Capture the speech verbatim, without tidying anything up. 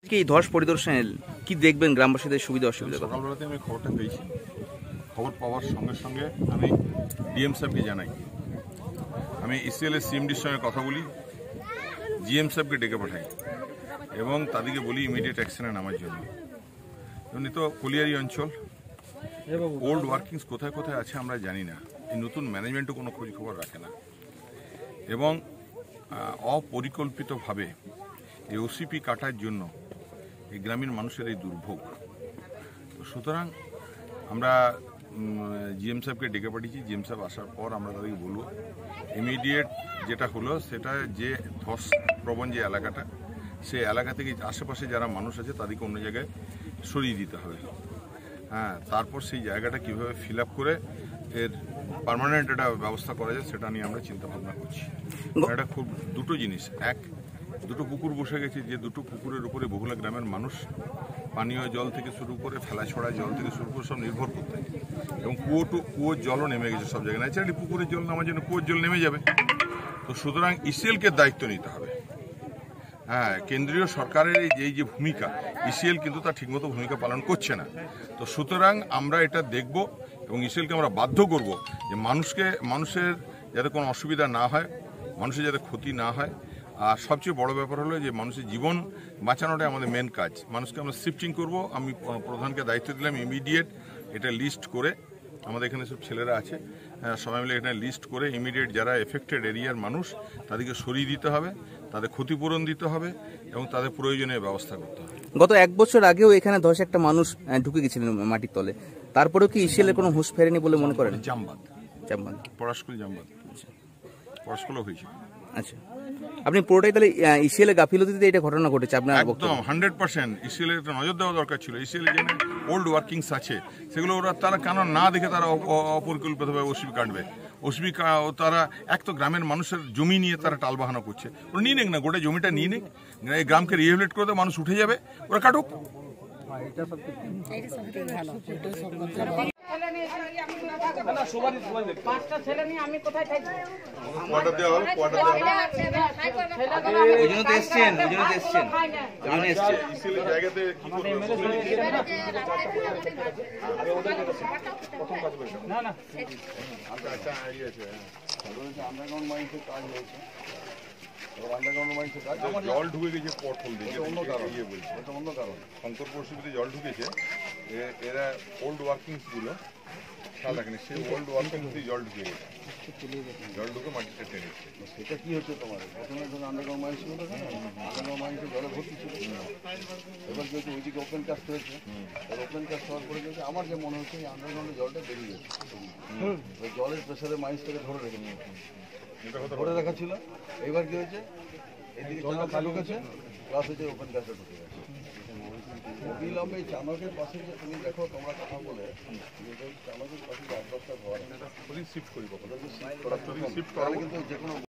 এই ধস পরিদর্শনে কি দেখবেন গ্রামবাসীদের সুবিধা অসুবিধা? সকালবেলাতে আমি খবরটা পেয়েছি। খবর পাওয়ার সঙ্গে সঙ্গে আমি ডিএম সাহেবকে জানাই। আমি ইসিএল এর সিএমডির সঙ্গে কথা বলি, জিএম সাহেবকে ডেকে পাঠাই এবং তাদেরকে বলি ইমিডিয়েট অ্যাকশনে নামার জন্য। এমনি তো কলিয়ারি অঞ্চল, ওল্ড ওয়ার্কিংস কোথায় কোথায় আছে আমরা জানি না। এই নতুন ম্যানেজমেন্টও কোনো খোঁজ খবর রাখে না এবং অপরিকল্পিতভাবে এই ওসিপি কাটার জন্য এই গ্রামীণ মানুষের এই দুর্ভোগ। তো সুতরাং আমরা জিএম সাহেবকে ডেকে পাঠিয়েছি। জিএম সাহেব আসার পর আমরা তাদেরকে বলবো ইমিডিয়েট যেটা হলো সেটা যে ধস প্রবণ যে এলাকাটা, সেই এলাকা থেকে আশেপাশে যারা মানুষ আছে তাদেরকে অন্য জায়গায় সরিয়ে দিতে হবে। হ্যাঁ, তারপর সেই জায়গাটা কীভাবে ফিল আপ করে এর পার্মানেন্ট একটা ব্যবস্থা করা যায় সেটা নিয়ে আমরা চিন্তা ভাবনা করছি। এটা খুব দুটো জিনিস, এক দুটো পুকুর বসে গেছে, যে দুটো পুকুরের উপরে বহুলা গ্রামের মানুষ পানীয় জল থেকে শুরু করে ফেলা ছড়া জল থেকে শুরু করে সব নির্ভর করতে, এবং কুয়ো টু কুয়োর জলও নেমে গেছে সব জায়গায়। ন্যাচারালি পুকুরের জল নামার জন্য কুয়োর জল নেমে যাবে। তো সুতরাং ইসিএলকে দায়িত্ব নিতে হবে। হ্যাঁ, কেন্দ্রীয় সরকারের এই যে ভূমিকা, ইসিএল কিন্তু তার ঠিকমতো ভূমিকা পালন করছে না। তো সুতরাং আমরা এটা দেখব এবং ইসিএলকে আমরা বাধ্য করব যে মানুষকে মানুষের যাতে কোনো অসুবিধা না হয়, মানুষের যাতে ক্ষতি না হয়। আর সবচেয়ে বড় ব্যাপার হলো যে মানুষের জীবন বাঁচানোটাই আমাদের মেন কাজ। মানুষকে আমরা শিফটিং করব। আমি প্রধানকে দায়িত্ব দিলাম ইমিডিয়েট এটা লিস্ট করে, আমাদের এখানে সব ছেলেরা আছে, সবাই মিলে এখানে লিস্ট করে ইমিডিয়েট যারা এফেক্টেড এরিয়ার মানুষ তাদেরকে সরিয়ে দিতে হবে, তাদের ক্ষতিপূরণ দিতে হবে এবং তাদের প্রয়োজনীয় ব্যবস্থা করতে হবে। গত এক বছর আগেও এখানে ধসে একটা মানুষ ঢুকে গেছিলেন মাটির তলে, তারপরেও কি ইসিএল এর কোনো হুঁশ ফেরেনি বলে মনে করেন? জামবাদ জামবাদ পড়াশকুল জামবাদ পড়াশকুলও হয়েছে। আচ্ছা, আপনি পুরোটাই তাহলে ইসিএল এর গাফিলতিতে এটা ঘটনা ঘটেছে আপনার? একদম হান্ড্রেড পার্সেন্ট ইসিএল এর নজর দেওয়া দরকার ছিল। ইসিএল যে ওল্ড ওয়ার্কিংস আছে সেগুলো ওরা তারা কেন না দেখে তারা অপরিকল্পিতভাবে ওসিবি কাটবে। ওসিবি তারা এক তো গ্রামের মানুষের জমি নিয়ে তারা টালবাহানা করছে। ওরা নিয়ে নেক না, গোটা জমিটা নিয়ে নেক, এই গ্রামকে রিহেবিলিট করে দেয়, মানুষ উঠে যাবে, ওরা কাটুক। পাঁচটা ছেলে নিয়ে আমি কোথায় থাকবো? জল ঢুকে গেছে পটল দিয়ে, অন্য কারণ ইয়ে বলছে, এটা অন্য কারণ। শঙ্কর পরশুতে জল ঢুকেছে, এরা ওল্ড ওয়ার্কিংস গুলো খেয়াল রাখেনি, সেই ওল্ড ওয়ার্কিংস দিয়ে জল ঢুকে গেছে, জল ঢুকে মাটিটা টেনেছে। সেটা কি হচ্ছে তোমার প্রথমে যখন আন্ডারগ্রাউন্ড মাইন্স ছিল তখন আন্ডারগ্রাউন্ড মাইন্সে জলে ভর্তি ছিল। এবার কি হচ্ছে ওইদিকে ওপেন কাস্ট হয়েছে, এবার ওপেন কাস্ট হওয়ার পরে গেছে আমার যে মনে হচ্ছে এই আন্ডারগ্রাউন্ডে জলটা বেরিয়ে গেছে, জলের প্রেসারে মাইন্সটাকে ধরে রেখে ধরে রাখা ছিল। এবার কি হয়েছে এদিকে চানক চালু গেছে, প্লাস হচ্ছে ওপেন কাস্টে ঢুকে গেছে। অবিলম্বে এই চানকের পাশে যে তুমি দেখো তোমরা কথা বলে চানকের পাশে যে আট দশটা ঘর শিফট করি, শিফট করা কিন্তু যে কোনো